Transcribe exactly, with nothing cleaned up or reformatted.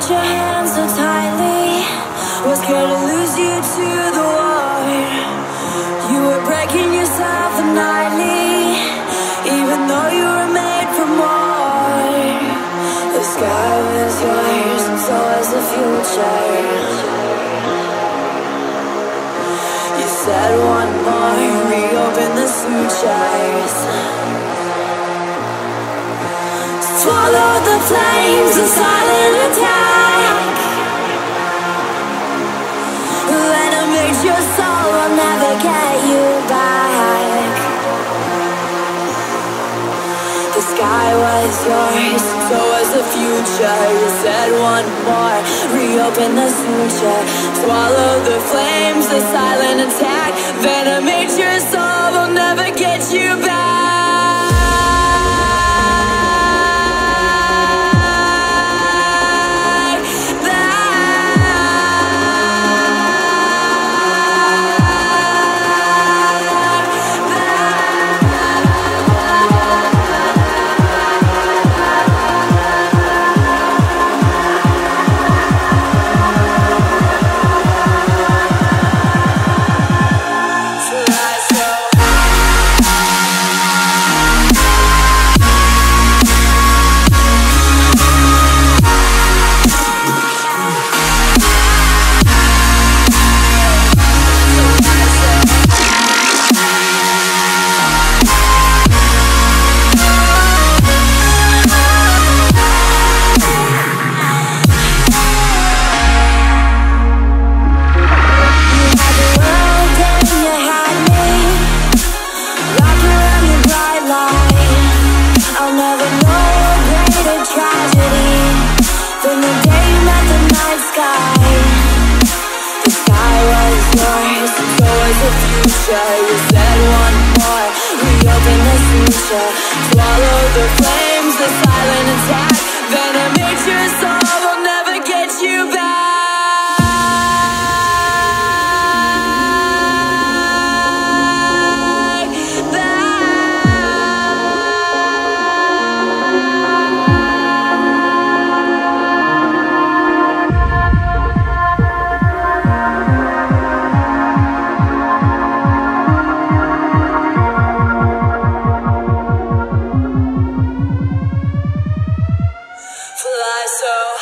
your hands so tightly, was scared to lose you to the war. You were breaking yourself nightly, even though you were made for more. The sky was yours and so was the future. You said one more, reopen the sutures. Swallow the flames, a silent attack. Venom makes your soul, will never get you back. The sky was yours, so was the future. You said one more, reopen the suture. Swallow the flames, a silent attack. Venom makes your soul, will never get you back. You said one more, reopen the suture. Swallow the flames, the silent attack. Venom makes your soul, will never get you back. Fly so